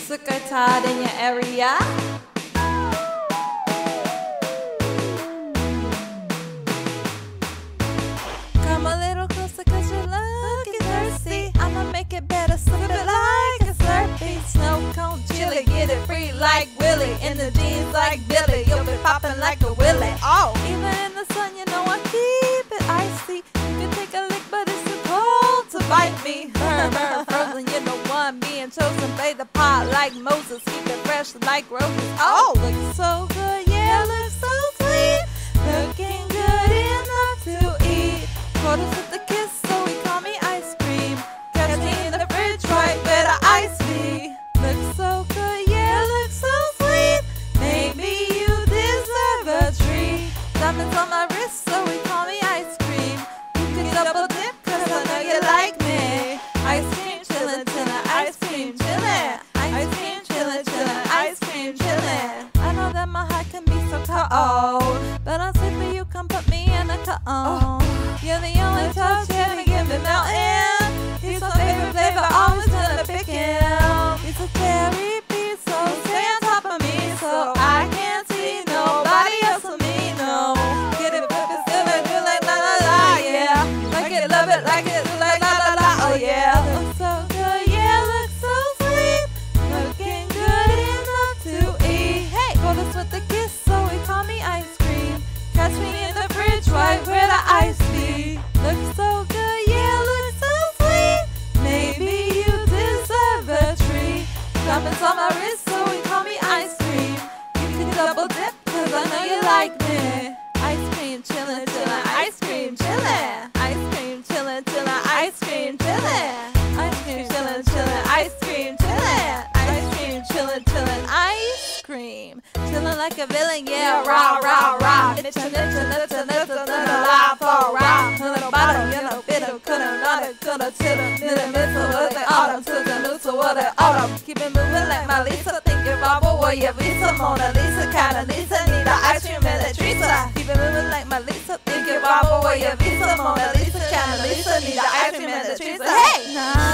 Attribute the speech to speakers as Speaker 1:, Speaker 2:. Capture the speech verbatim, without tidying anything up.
Speaker 1: Sugar Todd in your area. Come a little closer cause you're looking thirsty. I'ma make it better, slip it like a Slurpee. Snow cone chili, get it free like Willie. In the jeans like Billy, you'll be popping like a Willie. Oh, even in the sun, you know I keep it icy. You can take a lick, but it's too cold to bite me. Burn, burn, frozen, you're the one being chosen. Play the pot like Moses, keep it fresh like roses. Oh, looks so good, yeah, looks so sweet. Looking good enough to eat. Caught us with the kiss, so he call me ice cream. Catch me in the fridge right where the ice be. Looks so good, yeah, looks so sweet. Maybe you deserve a treat. Diamonds on my wrist, so he call me ice cream. You can double dip, cause I know you like me. Ice cream chillin', chillin', ice cream chillin'. Ice cream chillin', chillin', ice cream chillin'. I know that my heart can be so cold, but I'll say for you, come put me in a cone. Oh. You're the only touch, yeah, me give it melting. He's my favorite flavor, always gonna pick him. He's a fairy beast, so stay on top of me, so I can't see nobody else but me, no. Get it, flip it, still it, do like la la la, yeah. Like it, love it, like it, do like la la la, oh yeah. Looks so good, yeah, looks so sweet. Looking good enough to eat. Hey, go to with the kiss, so he call me ice cream. Catch me in the fridge right where the ice be. Looks so good, yeah, looks so sweet. Maybe you deserve a treat. Diamonds on my wrist, so he call me ice cream. You can double dip, cause I know you like me. Ice cream chillin', chillin', ice cream chillin'. Ice cream chillin', chillin', ice cream chillin'. Ice cream chillin', chillin', ice cream chillin'. Ice cream chillin', chillin', ice cream. Chillin' like a villain, yeah, rah, rah, rah. Nitcha, nitcha, nitcha, nitcha, nitcha, la, for rah. Little bottom, you know, bitter, coulda, nada, coulda, chitta, nitcha, nitcha, what the autumn, to the new, to what the autumn. Keep it moving like my Lisa, think you're Barbara, warrior, Visa, Mona Lisa, kinda Lisa, need a ice cream and a Teresa. Keep it moving like my Lisa, think you're Barbara, warrior, Visa, Mona Lisa, kinda Lisa, need a ice cream and a Teresa. Hey! Nah.